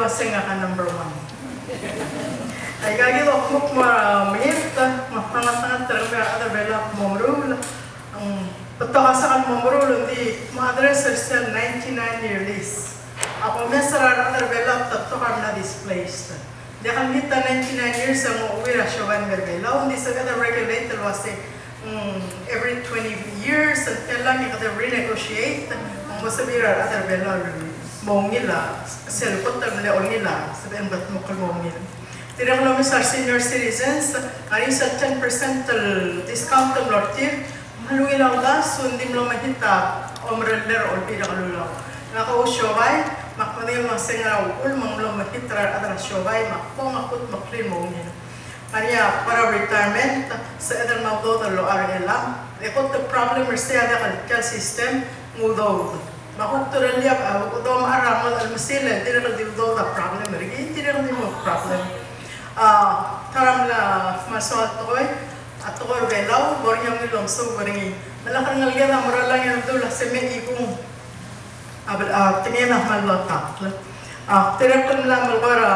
wasing ka number 1. Ay gagi do muk mahirta mapangat terang ada bela momrul ang pagkakasakan momrul di ma-address sel 99-year lease. Ako mesara ada bela tatokar na displaced. Dia kan kita 99 years ang uwira siya berbela undi sa kada regulator wasing every 20 years until lang kada renegotiate ang masabira ada bela mong nila selpot ang leon nila sabihin ba't mo kalmong nila. Tidak kami sa senior citizens, hari sa 10% discount ng lortir, maluwi lang da, sundim lang mahita, omrender o pinakalulang. Naka-usyobay, makmanil mga sengaraw ul, mga mahita at rasyobay, makpong maklin mo nila. Kanya, para retirement, sa edar mawdo na loar elang, ikot the problem siya na kalikal system, mudo. Makukturan liya, udom aramal almasila, hindi na kaldiwdo na problem, hindi na kaldiwdo problem. Taram na masuat toy at toy belaw bornyang nilong so boringi malakang ngalga na muralang yan dula semeni kung tingin na malata tirakon lang malbara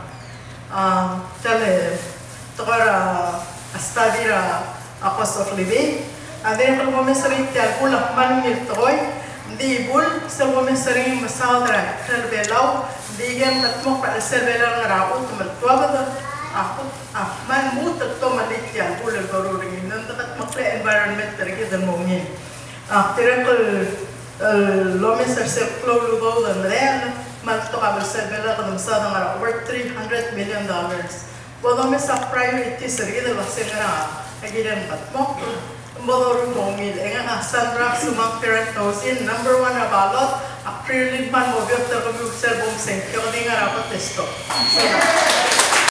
tale tokara astadira cost of living adin kung momesari tal pula manmil toy di bul sa momesari masadra kal belaw digan tatmok pa sebela ngaraut tumaltuwa man mutat to malikyan ulang baruring nandakat makle environment terkait dan mungkin tirakul lomin sersep flow lugo dan ren malto kabel sebela kadam sa ngara over $300 million bodo me sa priority sergi de basengara agiran tatmok bodo mungkin enga Sandra Pierantozzi number 1 na balot a pre-lead man mo biok terkabuk selbong seng kaya ngara pa testo